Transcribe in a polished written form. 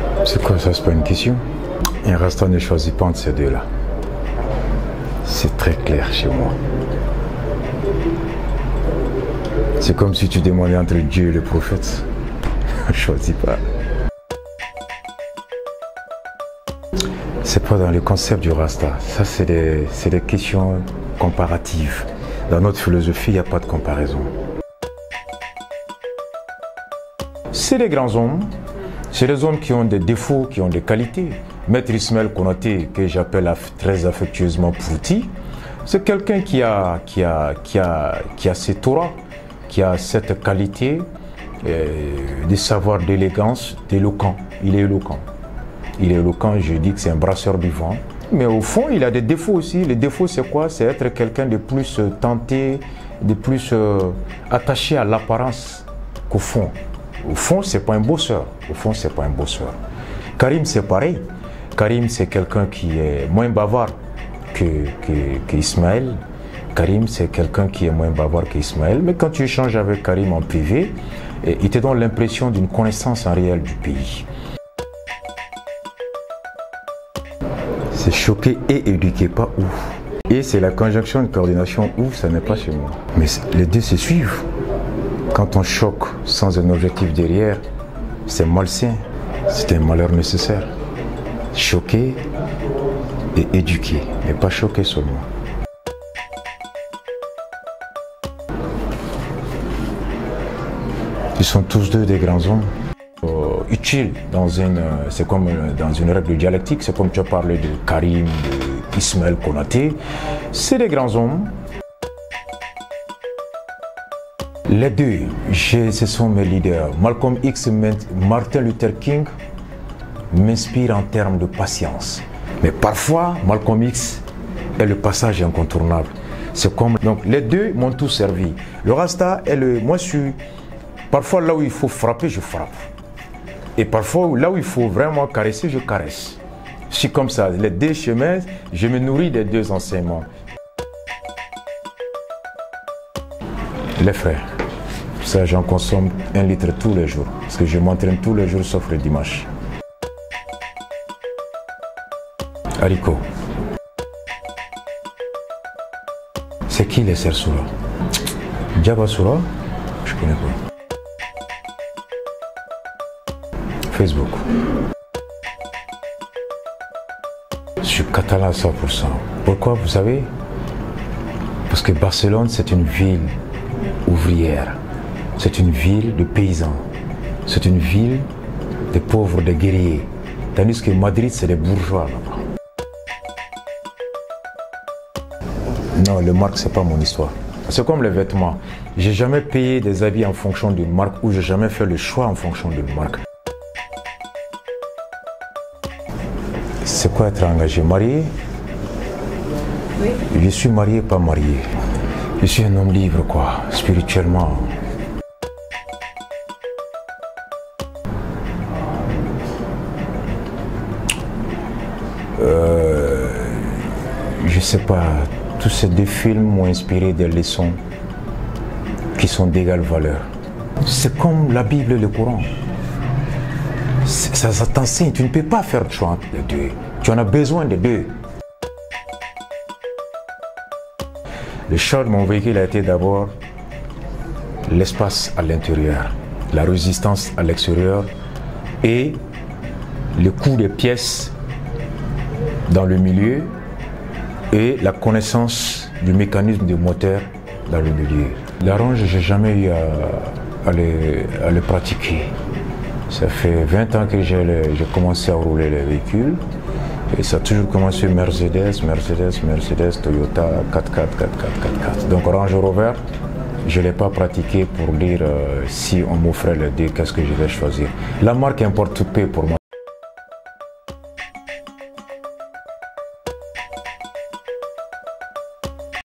C'est quoi ça? C'est pas une question. Un rasta ne choisit pas entre ces deux-là. C'est très clair chez moi. C'est comme si tu demandais entre Dieu et le prophète. Choisis pas. C'est pas dans le concept du rasta. Ça, c'est des questions comparatives. Dans notre philosophie, il n'y a pas de comparaison. C'est des grands hommes. C'est des hommes qui ont des défauts, qui ont des qualités. Maître Ismaël Konaté, que j'appelle très affectueusement Prouti, c'est quelqu'un qui a ses Torahs, qui a cette qualité de savoir, d'élégance, d'éloquent. Il est éloquent. Il est éloquent, je dis que c'est un brasseur du vent. Mais au fond, il a des défauts aussi. Les défauts, c'est quoi? C'est être quelqu'un de plus tenté, de plus attaché à l'apparence qu'au fond. Au fond, c'est pas un bosseur. Au fond, c'est pas un bosseur. Karim, c'est pareil. Karim, c'est quelqu'un qui est moins bavard qu'Ismaël. Karim, c'est quelqu'un qui est moins bavard qu'Ismaël. Mais quand tu échanges avec Karim en privé, il te donne l'impression d'une connaissance en réel du pays. C'est choquer et éduquer, pas ouf. Et c'est la conjonction de coordination ouf, ça n'est pas chez moi. Mais les deux se suivent. Quand on choque sans un objectif derrière, c'est malsain. C'est un malheur nécessaire. Choquer et éduquer, mais pas choquer seulement. Ils sont tous deux des grands hommes. Utiles c'est comme dans une règle de dialectique, c'est comme tu as parlé de Karim, d'Ismaël Konaté. C'est des grands hommes. Les deux, ce sont mes leaders. Malcolm X, Martin Luther King m'inspire en termes de patience. Mais parfois, Malcolm X est le passage incontournable. C'est comme, donc les deux m'ont tous servi. Le Rasta est moi je suis, parfois là où il faut frapper, je frappe. Et parfois là où il faut vraiment caresser, je caresse. Je suis comme ça, les deux chemins, je me nourris des deux enseignements. Les frères, ça j'en consomme 1 litre tous les jours, parce que je m'entraîne tous les jours sauf le dimanche. Haricot. C'est qui les Sersoura? Diabasoura? Je connais pas. Facebook. Je suis catalan à 100%. Pourquoi, vous savez? Parce que Barcelone, c'est une ville ouvrière. C'est une ville de paysans. C'est une ville de pauvres, de guerriers. Tandis que Madrid, c'est des bourgeois là-bas. Non, le marque, c'est pas mon histoire. C'est comme les vêtements. J'ai jamais payé des habits en fonction d'une marque ou j'ai jamais fait le choix en fonction d'une marque. C'est quoi être engagé? Marié? Oui. Je suis marié, pas marié. Je suis un homme libre, quoi, spirituellement. Je sais pas, tous ces deux films m'ont inspiré des leçons qui sont d'égale valeur. C'est comme la Bible et le Coran. Ça t'enseigne, tu ne peux pas faire le choix entre les deux. Tu en as besoin des deux. Le choix de mon véhicule a été d'abord l'espace à l'intérieur, la résistance à l'extérieur et le coût des pièces dans le milieu et la connaissance du mécanisme du moteur dans le milieu. La ronge, je n'ai jamais eu à le pratiquer. Ça fait 20 ans que j'ai commencé à rouler les véhicules et ça a toujours commencé Mercedes, Toyota, 4x4. Donc Range Rover, je ne l'ai pas pratiqué pour dire si on m'offrait les deux, qu'est-ce que je vais choisir. La marque importe peu pour moi.